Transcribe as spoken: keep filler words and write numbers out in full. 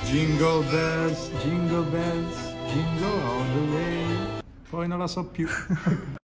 Jingle bells, jingle bells, jingle all the way. Poi non la so più.